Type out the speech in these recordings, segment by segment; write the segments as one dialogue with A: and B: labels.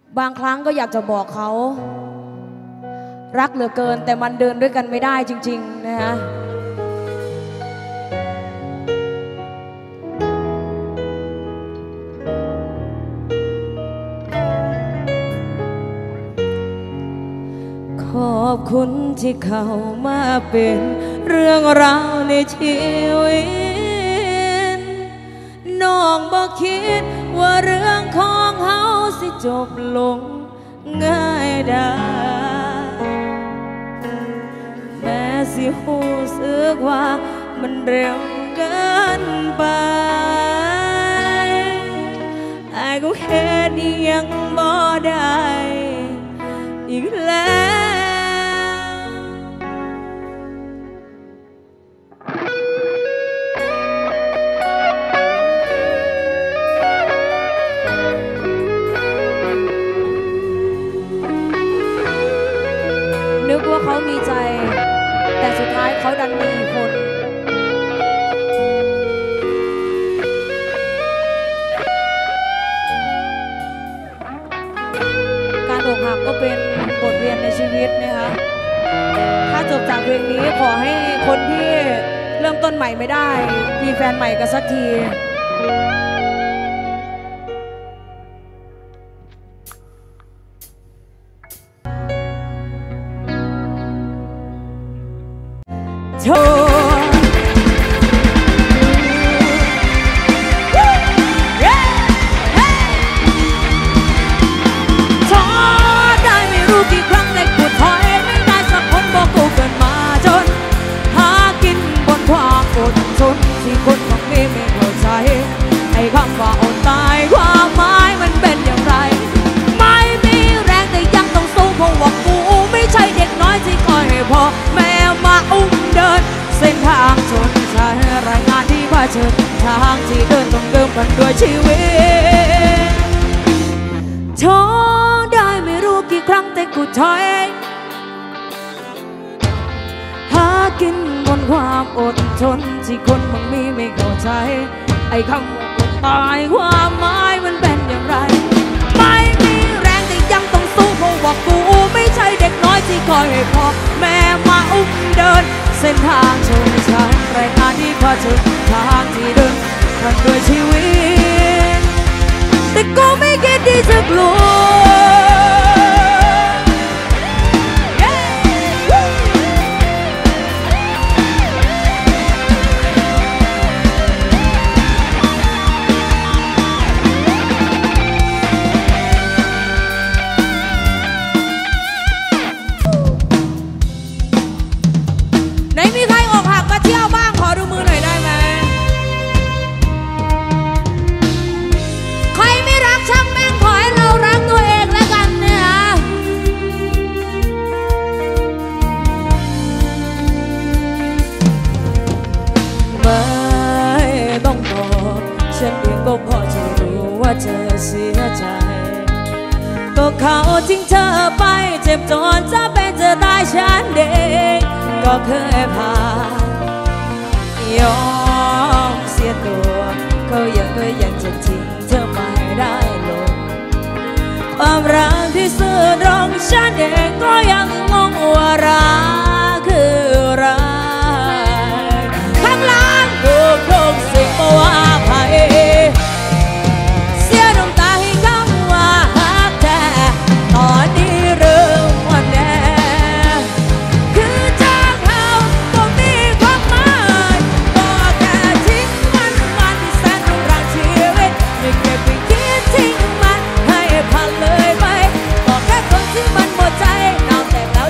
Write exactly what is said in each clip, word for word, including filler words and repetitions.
A: บางครั้งก็อยากจะบอกเขารักเหลือเกินแต่มันเดินด้วยกันไม่ได้จริงๆนะฮะขอบคุณที่เข้ามาเป็นเรื่องราวในชีวิตน้องบ่คิดว่าเรื่องของเฮาสิจบลงง่ายได้แม้สิรู้สึกว่ามันเร็วเกินไปไอ้ก็แค่นี้ยังบ่ได้อีกแล้วนึกว่าเขามีใจแต่สุดท้ายเขาดันมีคนการอกหักก็เป็นบทเรียนในชีวิตนะคะถ้าจบจากเพลงนี้ขอให้คนที่เริ่มต้นใหม่ไม่ได้มีแฟนใหม่กันสักทีโชที่คนบางทีไม่เข้าใจไอ้คำว่าอดตายความหมายมันเป็นอย่างไรไม่มีแรงแต่ยังต้องสู้เพราะว่ากูไม่ใช่เด็กน้อยที่คอยให้พอแม่มาอุ้มเดินเส้นทางชนใช้รายงานที่เผชิญทางที่เดินต้องเดิมกันด้วยชีวิตท้อได้ไม่รู้กี่ครั้งแต่กูถอยหากินบนความอดทนที่คนบางมีไม่เข้าใจไอ้คำว่าอดตายความหมายมันเป็นอย่างไรไม่มีแรงแต่ยังต้องสู้เพราะว่ากูไม่ใช่เด็กน้อยที่คอยให้พอแม่มาอุ้มเดินเส้นทางชนชั้นรายงานที่เผชิญทางที่เดินกันด้วยชีวิตแต่ก็ไม่คิดที่จะกลัวมีใครอกหักมาเที่ยวบ้างขอดูมือหน่อยได้ไหมใครไม่รักช่างแม่งขอให้เรารักตัวเองแล้วกันเนี่ยไม่ต้องบอกฉันเองก็พอจะรู้ว่าเธอเสียใจก็เขาทิ้งเธอไปเจ็บจนจะเป็นจะตายฉันเองก็เคยผ่านยอมเสียตัวเขายังก็ยังจะทิ้งเธอไม่ได้ลงความรักที่ซื่อตรงฉันเองก็ยังงงว่ารักคืออะไรข้างหลังทุกทุกสิ่งมาว่าใครเสียน้ำตาให้คำว่าหักแท้ตอนนี้เริ่มวันแน่ใจ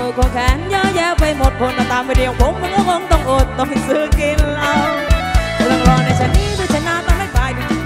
A: ขอแขนเยอะแยะไปหมดคนตามไปเดียวผมมันก็คงต้องอดต้องซื้อกินเอาเรื่องรอในชนี้ด้วยชนะต้องไม่ไป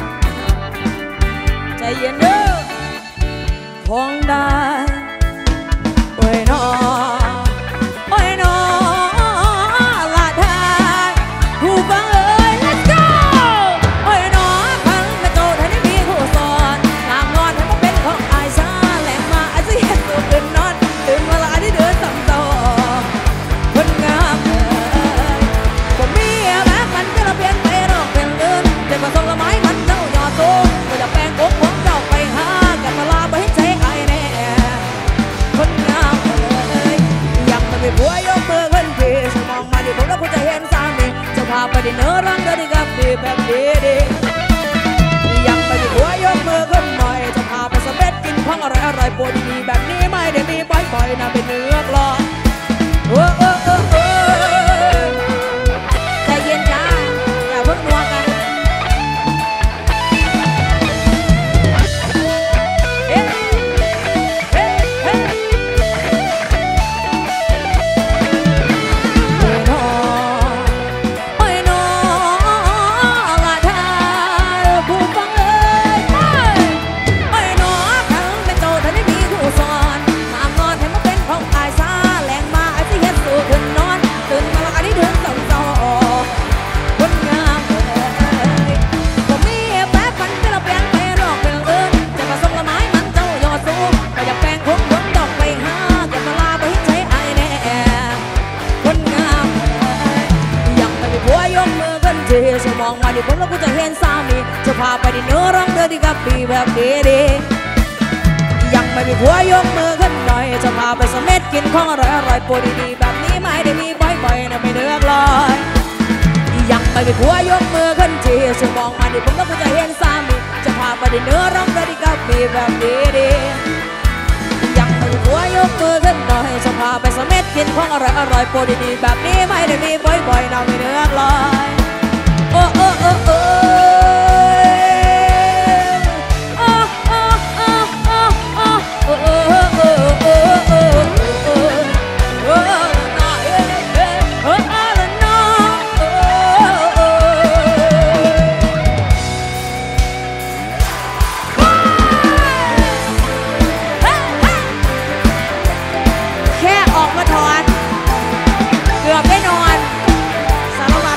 A: ใจเย็นเด้อคงได้โอ้ยน้อโอ้ยน้อละทายผู้ฟังเอ้ย let's go โอ้ยน้อฟังไม่โตถ้าได้มีผู้สอนงามงอนให้มันเป็นของอายซาแหลงมาอาจจะเห็นตัวตื่นนอนตื่นเวลาที่เดินสัมโตคนงามเอ้ยผมมีแบบมันก็ละเพียงไปรอกเป็นเลื่อนแต่ก็ส่งละไม้มันเจ้ายอดสูงก็จะแปลงอกผมเจ้าไปหากันมาลาไปให้ใจไอ้แน่คนงามเอ้ยยังไม่ไปผัวยกมือขึ้นทีฉันมองมาดิผมแล้วคุณจะเห็นสามีจะพาไปดินเนื้อรังเดินดีกับดีแบบดีดียังไม่ไปผัวยกมือขึ้นหน่อยจะพาไปสเปซกินของอร่อยอร่อยปวดดีแบบนี้ไม่ได้มีบ่อยๆนะเป็นเนื้อกลอนเออเออเออเออใจเย็นจ้าอย่าเพิ่งนัวกันเฮ้เฮ้เฮ้โอ้ยน้อโอ้ยน้อละทายผู้ฟังเอ้ยโอ้ยน้อทั้งเป็นโตทั้งได้มีผู้สอนห้ามนอนให้มันเป็นของอายซาแหลงมาไอ้ที่เฮ็ดสู่ขึ้นนอนตื่นมาละอันนี้เดินสองต่อคนงามเอ้ยก็มีแป๊บมันก็ละเปลี่ยนไปรอกเป็นเอิญจะมาส่งละไม้มันเจ้ายอดสูงก็อยากแปลงคงคงดอกไปหาเก็บมาลาไปให้ใจไอ้แน่คนงามเอ้ยยังไม่ไปผัวยกมือขึ้นทีฉันมองมาดิผมแล้วกูจะเห็นสามีจะพาไปดินเนื้อร้องเดินดีกับดีแบบดีดียังไม่มีผัวยกมือขึ้นหน่อยจะพาไปสเม็ดกินของอร่อยอร่อยปวดดีๆแบบนี้ไม่ได้มีบ่อยๆนะไม่เลือกลอยยังไม่มีผัวยกมือขึ้นทีฉันมองมาดิผมแล้วกูจะเห็นสามีจะพาไปดินเนื้อร้องเดินดีกับดีแบบดีดียังไม่มีผัวยกมือขึ้นหน่อยจะพาไปสเม็ดกินของอร่อยอร่อยปวดดีๆแบบนี้ไม่ได้มีบ่อยๆนะไม่เลือกลอยโอ้โอ้โอ้โอ้แค่ออกมาถอนเกือบได้นอนสารวัตร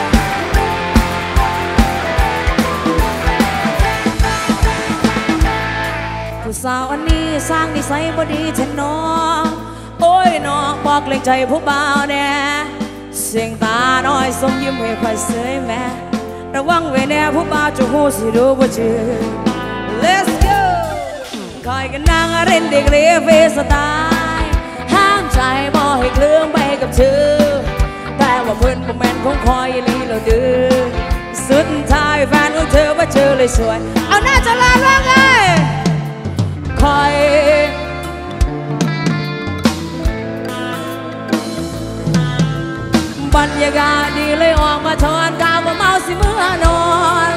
A: ผู้สาวอันนี้สร้างนิสัยบ่ดีแท้น้องโอ้ยน้องบอกเกรงใจผู้บ่าวแน่เสียงตาน้อยส่งยิ้มให้ค่อยเสยแม่ระวังไว้แน่ผู้บ่าวจะหูสิรู้บ่ชื่อ Let's go คอยกันนางเล่นเด็กเรียเฟสไตล์ห้ามใจบ่ให้เคลื่อนไปกับเธอแต่ว่าเพื่อนผมแมนคงคอยลีเราดื้อสุดท้ายแฟนของเธอว่าเจอเลยสวยเอาหน้าจะลาล่างไงคอยบรรยากาศดีเลยออกมาทอนกาวว่าเมาสิเมื่อนอน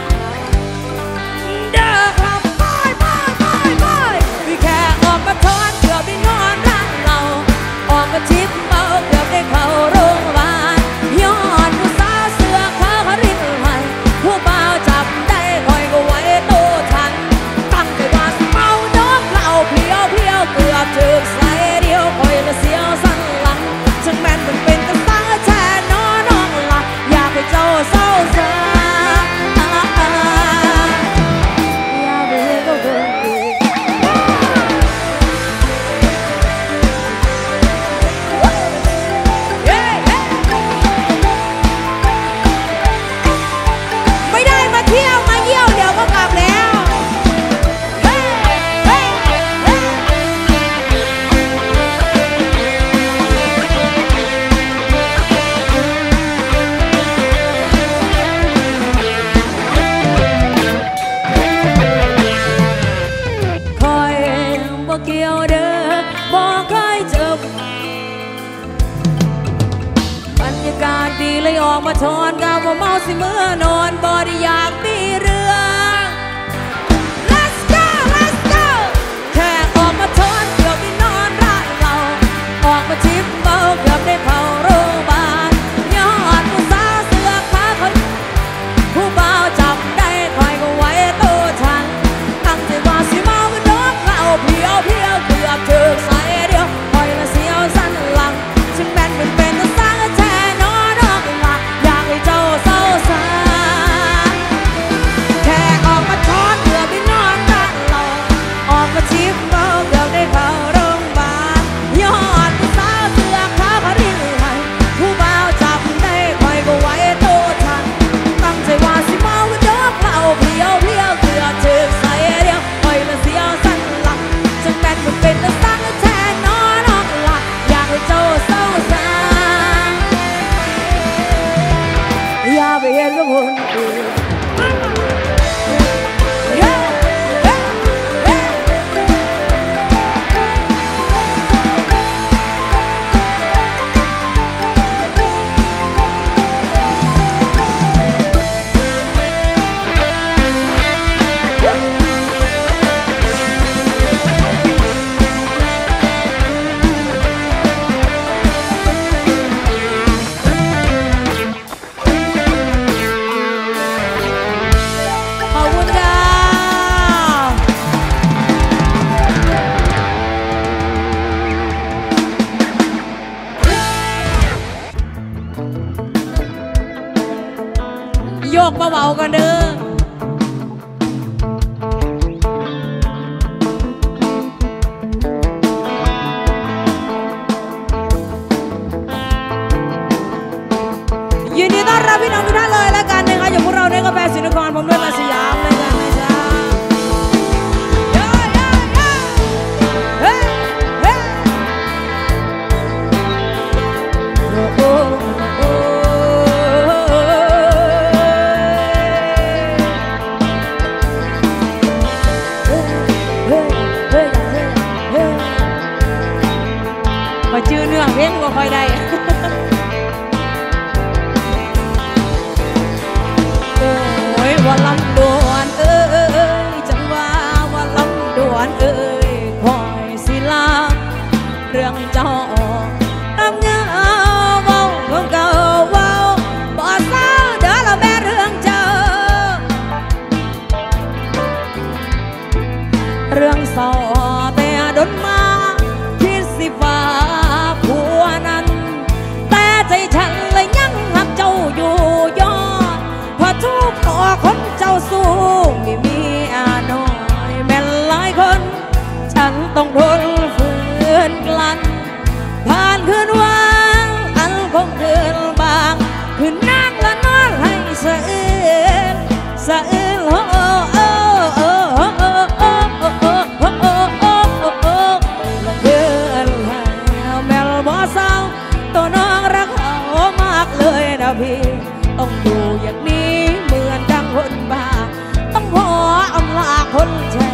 A: เด้อครับไปไปไปไปพี่แค่ออกมาทอนเกือบได้นอนร้านเราออกมาทิพย์เมาเกือบได้เข้าโรงพยาบาลย้อนผู้สาวเสื้อขาวเขาริดให้ผู้บ่าวจับได้คอยก็ไว้โตทันตั้งใจว่าเมาดอกเหล้าเพียวเพียวเกือบถึงใส่เดียวคอยละเสียวสันหลังจึงแม่นเป็นเป็นตะสางแช่นอนนอนหลับอยากให้เจ้าเศร้าเสียอย่าไปเห็นก็เกินไม่ได้มาเที่ยวมาเยี่ยวเดี๋ยวก็กลับแล้วเกี่ยวเด้อบอกเคยเจอบรรยากาศดีเลยออกมาทอนกาวว่าเมาสิเมื่อนอนบ่ได้อยากมีเรื่อง Let's go Let's go แค่ออกมาทอนเกือบได้นอนร้านเราออกเบาๆกันเด้อยินดีต้อนรับพี่น้องทุกท่านเลยแล้วกันนะคะอยู่พวกเราในกาแฟสินครผมด้วยมาสยามเลยกันนะจ๊ะเฮ้เฮ้โอ้โอ้พอชื่อเนื้อเพลงก็ค่อยได้ว่าลำดวนเอ้ยจังว่าว่าลำดวนเอ้ยคอยสิลาเรื่องเจ้าน้ำเงาเว้าของเก่าเว้าบ่เศร้าเด้อละแม่เรื่องเจ้าเรื่องเศร้าแต่ดนมาคิดสิฟ้าผัวนั้นแต่ใจฉันเลยยังหักเจ้าอยู่ย้อนพอทุกต่อคนเจ้าสู้ไม่มีอาน้อยแม่หลายคนฉันต้องทนฝืนกลั้นผ่านคืนวันอันคงคืนบางคืนนั่งและนอนให้สะอื้นสะอื้นโอ้โอ้โอ้โอ้โอ้โอ้โอ้โอ้โอ้โอ้โอ้โอ้ละเกินแล้วแม่บ่เศร้าตัวน้องรักเขามากเลยนะพี่ต้องอยู่อย่างนี้เหมือนดังคนบ้าต้องพออำลาคนแช่